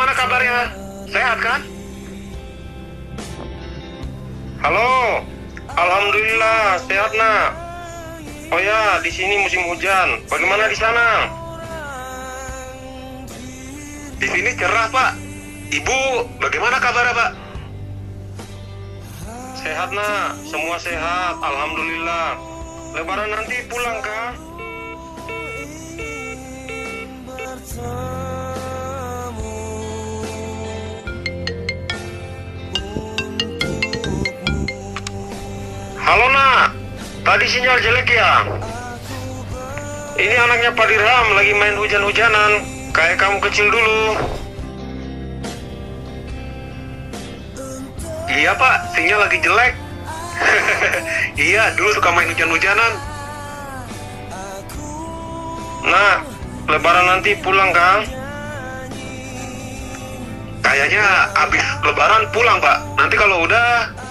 bagaimana kabarnya? Sehat kan? Halo, alhamdulillah sehat nak. Oh ya, di sini musim hujan. Bagaimana di sana? Di sini cerah pak. Ibu, bagaimana kabarnya pak? Sehat nak, semua sehat, alhamdulillah. Lebaran nanti pulang kah? Halo nak, tadi sinyal jelek ya? Ini anaknya Pak Dirham lagi main hujan-hujanan, kayak kamu kecil dulu. Iya pak, sinyal lagi jelek. Iya, dulu suka main hujan-hujanan. Nah, lebaran nanti pulang kang? Kayaknya habis lebaran pulang pak. Nanti kalau udah